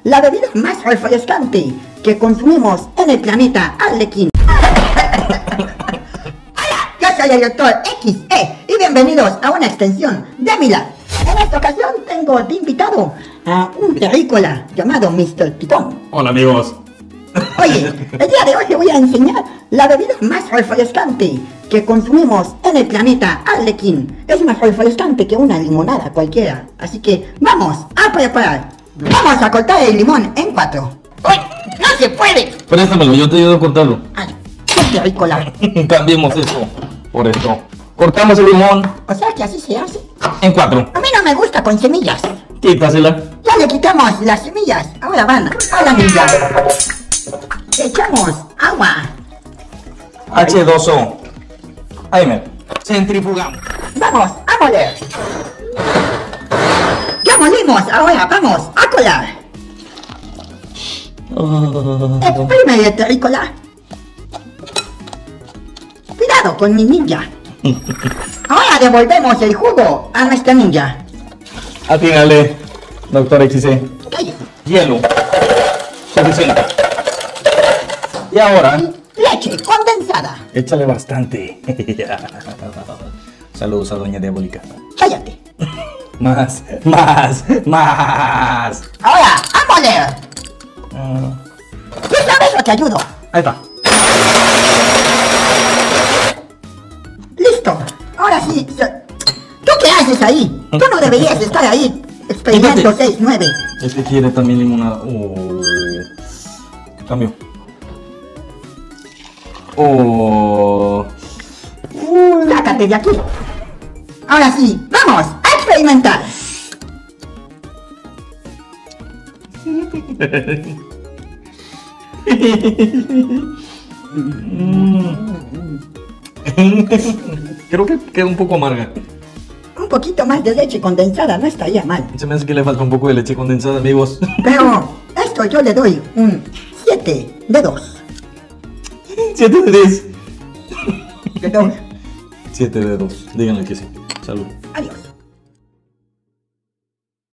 la bebida más refrescante que consumimos en el planeta Arlequín. Hola, yo soy el Dr. XE y bienvenidos a una extensión de mi lab. En esta ocasión tengo de invitado a un terrícola llamado Mr. Pitón. Hola amigos. Oye, el día de hoy te voy a enseñar la bebida más refrescante que consumimos en el planeta Arlequín. Es más refrescante que una limonada cualquiera. Así que vamos a preparar. Vamos a cortar el limón en 4. ¡Uy! ¡No se puede! Préstamelo, yo te ayudo a cortarlo. ¡Ay! ¡Qué terrícola! Cambiemos esto por esto. Cortamos el limón O sea que así se hace. en 4. A mí no me gusta con semillas. Quítasela. Ya le quitamos las semillas. Ahora van a la milla. Echamos agua. H2O. Jaime, centrifugamos. Vamos a moler. Ya molimos, ahora vamos a colar. Exprime el terrícola. Cuidado con mi ninja. Ahora devolvemos el jugo a nuestra ninja. Atínale, doctor XC. Cállate. Hielo. Suficiente. Y ahora, Leche condensada. échale bastante. Saludos a Doña Diabólica. Cállate. Más. Ahora a moler. ¿Qué sabes o te ayudo? Ahí está. Listo. Ahora sí. ¿Tú qué haces ahí? Tú no deberías estar ahí. Experimento Quítate. 6-9. Es que quiere también limonada. Cambio. Sácate de aquí. Ahora sí, vamos a experimentar. Creo que queda un poco amarga. Un poquito más de leche condensada no estaría mal. Se me hace que le falta un poco de leche condensada, amigos. Pero esto yo le doy un 7 de 2. 7 de 10. De 2. 7 de 2. Díganle que sí. Salud. Adiós.